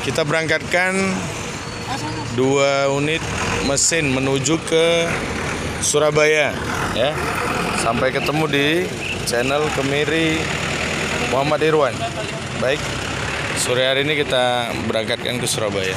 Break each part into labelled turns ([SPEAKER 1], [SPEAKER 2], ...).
[SPEAKER 1] Kita berangkatkan 2 unit mesin menuju ke Surabaya ya. Sampai ketemu di channel Kemiri Muhammad Irwan. Baik, sore hari ini kita berangkatkan ke Surabaya.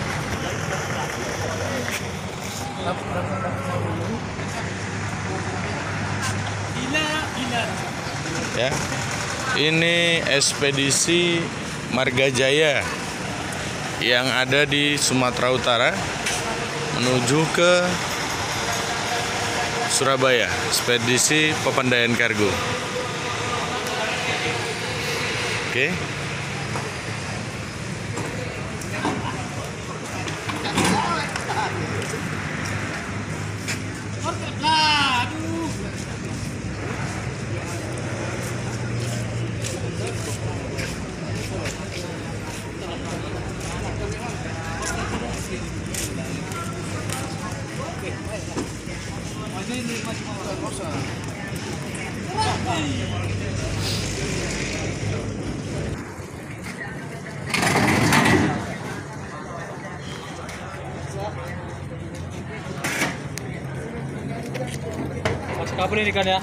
[SPEAKER 1] Ya, ini ekspedisi Marga Jaya yang ada di Sumatera Utara menuju ke Surabaya, ekspedisi Pepandayan Kargo. Oke.
[SPEAKER 2] Mas kabel ini kan ya.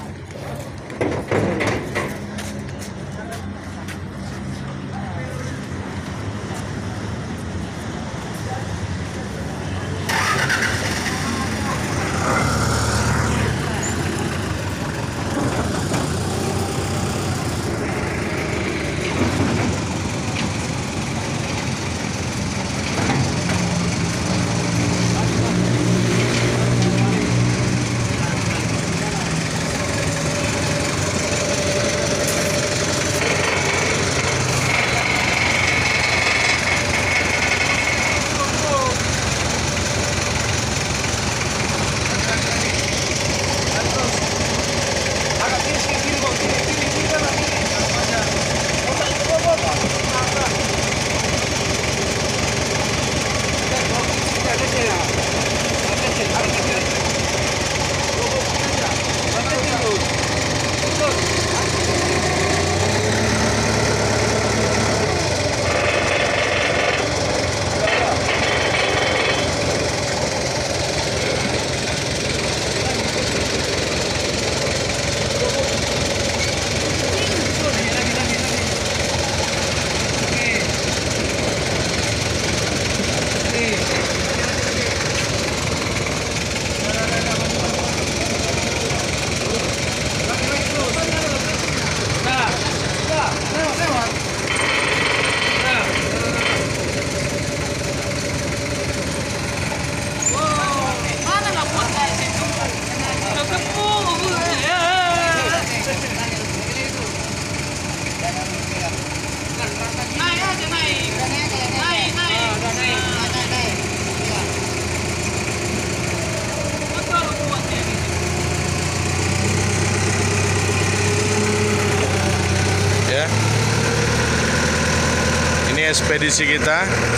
[SPEAKER 1] Ekspedisi kita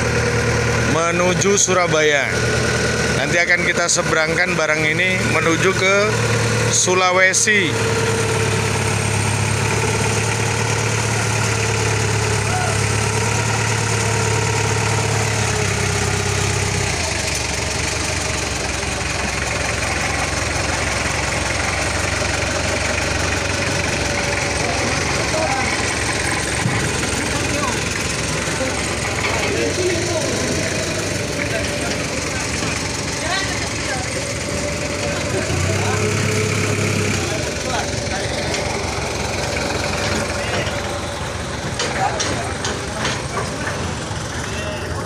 [SPEAKER 1] menuju Surabaya. Nanti akan kita seberangkan barang ini menuju ke Sulawesi.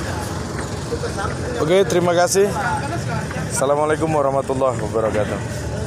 [SPEAKER 1] Oke, terima kasih. Assalamualaikum warahmatullahi wabarakatuh.